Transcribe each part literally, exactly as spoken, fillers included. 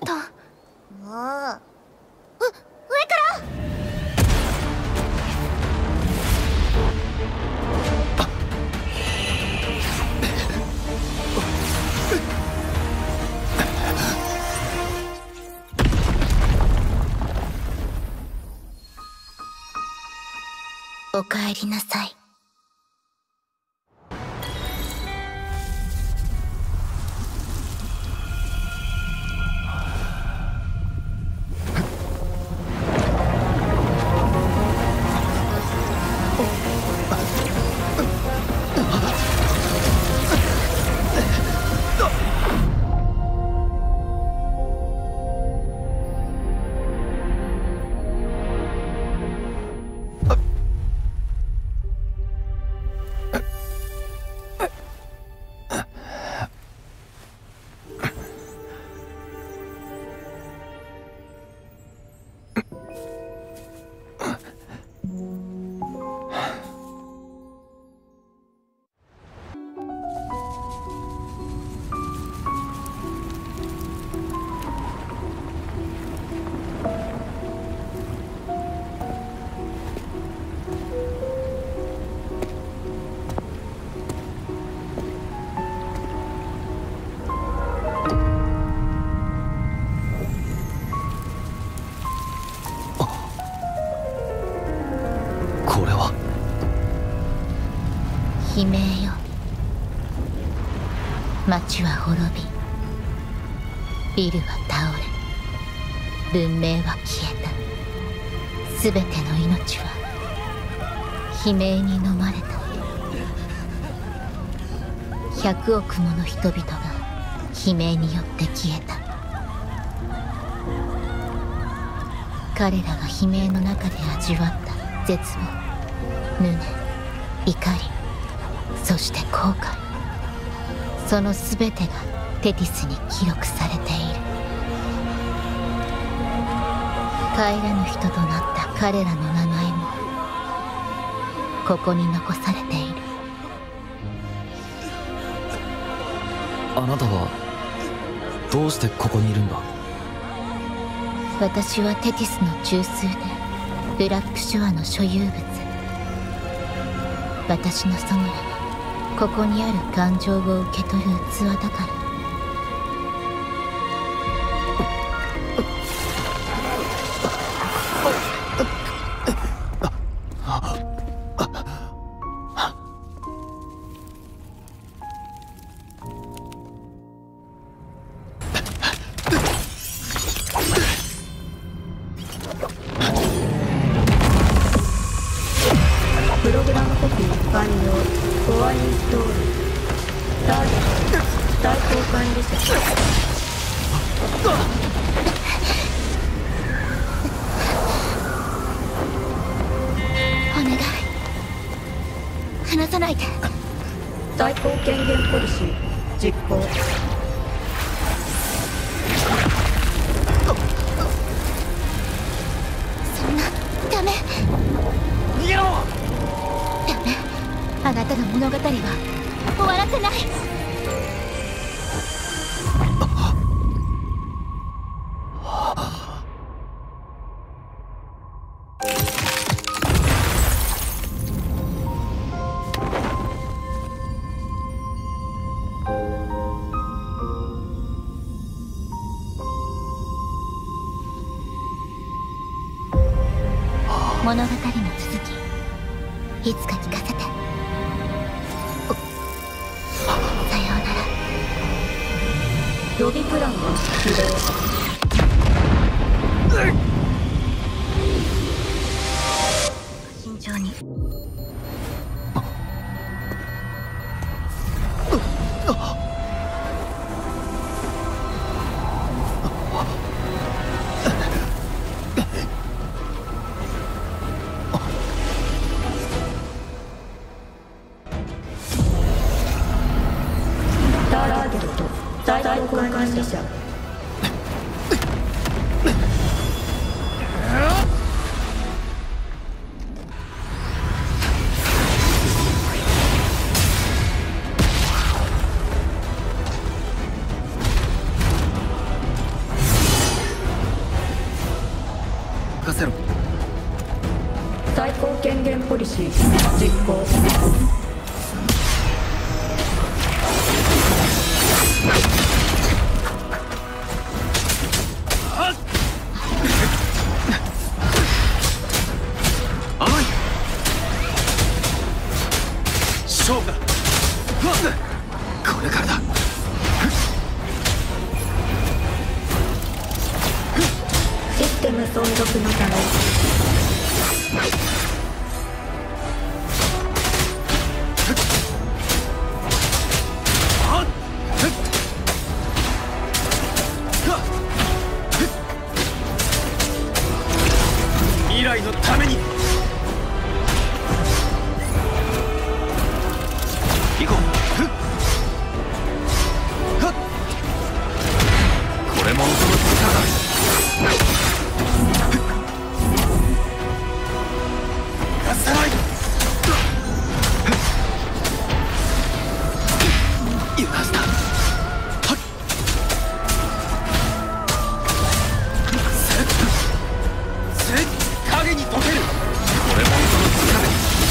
と。 もう、う、上からおかえりなさい。悲鳴よ。町は滅び、ビルは倒れ、文明は消えた。すべての命は悲鳴に飲まれた。百億もの人々が悲鳴によって消えた。彼らが悲鳴の中で味わった絶望、無念、怒り、そして後悔、その全てがテティスに記録されている。帰らぬ人となった彼らの名前もここに残されている。 あなたはどうしてここにいるんだ？ 私はテティスの中枢でブラックショアの所有物。私のソノラはここにある感情を受け取る器だから。 プログラムコピー完了。コアインストール。ターゲット対抗管理者。 お願い、離さないで。 対抗権限ポリシー実行。 そんな、ダメ。 逃げろ！ ダメ、あなたの物語は終わらせない。物語の続き、いつか聞かせて。さようなら。 予備プランは起動。 慎重に。 ターゲット対抗管理者。 任せろ。 最高権限ポリシー実行。 甘い。勝負だ。これからだ。 システム存続のため未来のために行こう。これも音の力だ。逃がさない。揺らした。影に溶ける。これも音の力。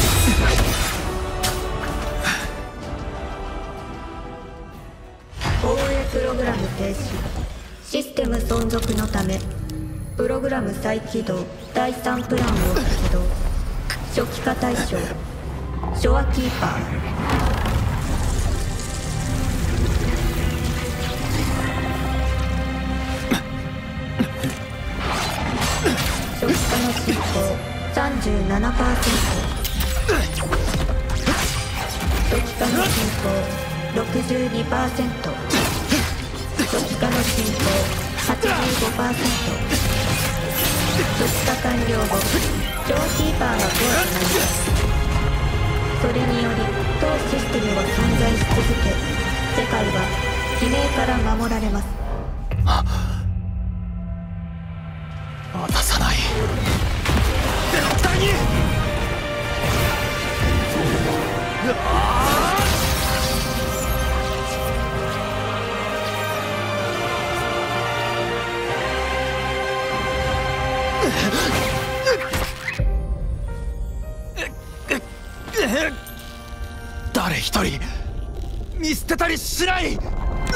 放映プログラム停止。システム存続のためプログラム再起動。だいさんプランを起動。初期化対象ショアキーパー。初期化の進行 さんじゅうななパーセント。 初期化の進行 ろくじゅうにパーセント。 初期化の進行 はちじゅうごパーセント。 初期化完了後ショアキーパーが壊となります。それにより当システムは存在し続け、世界は悲鳴から守られます。 渡さない。絶対に。誰一人見捨てたりしない。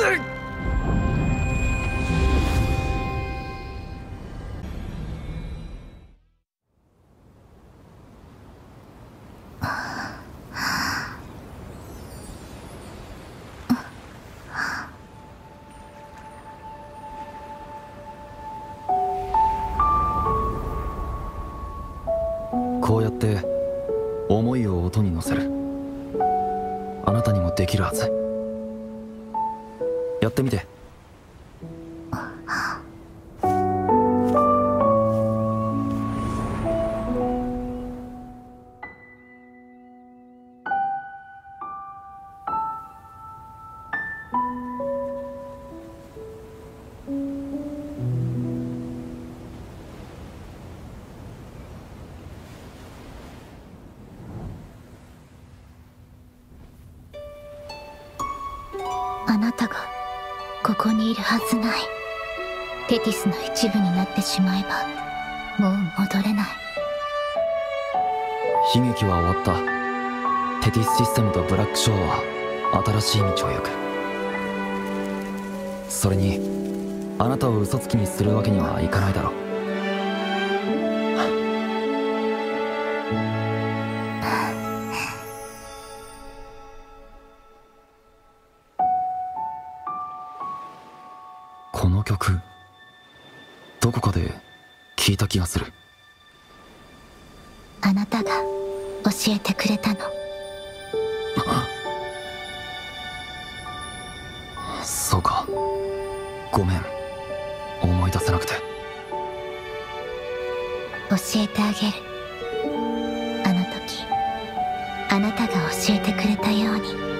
こうやって思いを音に乗せる。あなたにもできるはず。やってみて。 あなたがここにいるはずない。テティスの一部になってしまえばもう戻れない。 悲劇は終わった。テティスシステムとブラックショーは新しい道を行く。それにあなたを嘘つきにするわけにはいかないだろう。この曲どこかで聞いた気がする。 あなたが教えてくれたの。 そうか、ごめん、思い出せなくて。 教えてあげる。あの時あなたが教えてくれたように。